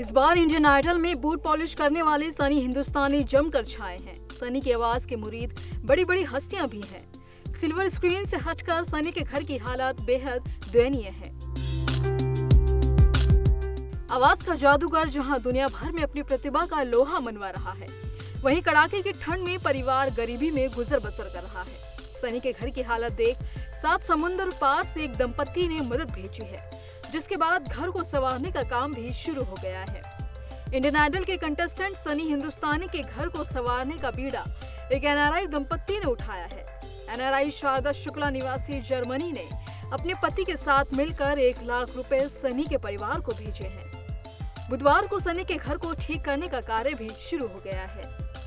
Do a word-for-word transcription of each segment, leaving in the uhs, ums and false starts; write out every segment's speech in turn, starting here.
इस बार Indian Idol में बूट पॉलिश करने वाले सनी हिंदुस्तानी जमकर छाए हैं। सनी की आवाज के मुरीद बड़ी बड़ी हस्तियां भी हैं। सिल्वर स्क्रीन से हटकर सनी के घर की हालत बेहद दयनीय है। आवाज का जादूगर जहां दुनिया भर में अपनी प्रतिभा का लोहा मनवा रहा है, वहीं कड़ाके की ठंड में परिवार गरीबी में गुजर बसर कर रहा है। सनी के घर की हालत देख सात समुद्र पार से एक दंपत्ति ने मदद भेजी है, जिसके बाद घर को संवारने का काम भी शुरू हो गया है। इंडियन आइडल के कंटेस्टेंट सनी हिंदुस्तानी के घर को संवारने का बीड़ा एक एन आर आई दंपत्ति ने उठाया है। N R I Sharda Shukla निवासी जर्मनी ने अपने पति के साथ मिलकर एक लाख रुपए सनी के परिवार को भेजे हैं। बुधवार को सनी के घर को ठीक करने का कार्य भी शुरू हो गया है।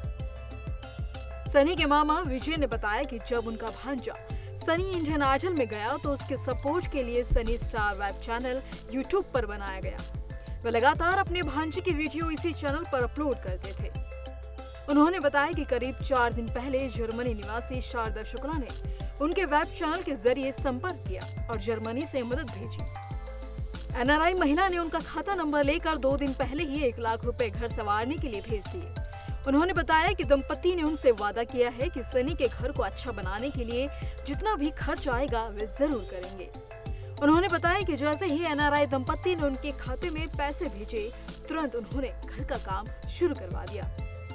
सनी के मामा विजय ने बताया कि जब उनका भांजा सनी इंडियन आइडल में गया तो उसके सपोर्ट के लिए Sunny star web channel YouTube पर बनाया गया। वह लगातार अपने भांजे की वीडियो इसी चैनल पर अपलोड करते थे। उन्होंने बताया कि करीब चार दिन पहले जर्मनी निवासी शारदा शुक्ला ने उनके वेब चैनल के जरिए संपर्क किया और जर्मनी से मदद भेजी। एन आर आई महिला ने उनका खाता नंबर लेकर दो दिन पहले ही एक लाख रुपए घर संवारने के लिए भेज दिए। उन्होंने बताया कि दंपति ने उनसे वादा किया है कि सनी के घर को अच्छा बनाने के लिए जितना भी खर्च आएगा वे जरूर करेंगे। उन्होंने बताया कि जैसे ही एन आर आई दंपति ने उनके खाते में पैसे भेजे, तुरंत उन्होंने घर का काम शुरू करवा दिया।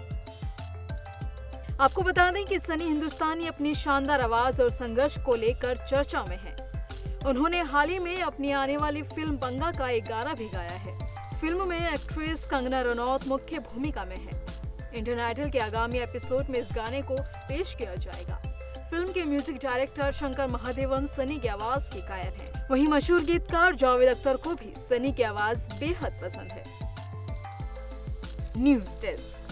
आपको बता दें कि सनी हिंदुस्तानी अपनी शानदार आवाज और संघर्ष को लेकर चर्चा में है। उन्होंने हाल ही में अपनी आने वाली फिल्म बंगा का एक गाना भी गाया है। फिल्म में एक्ट्रेस कंगना रनौत मुख्य भूमिका में है। इंडियन आइडल के आगामी एपिसोड में इस गाने को पेश किया जाएगा। फिल्म के म्यूजिक डायरेक्टर शंकर महादेवन सनी की आवाज के कायल हैं। वहीं मशहूर गीतकार जावेद अख्तर को भी सनी की आवाज बेहद पसंद है। News desk.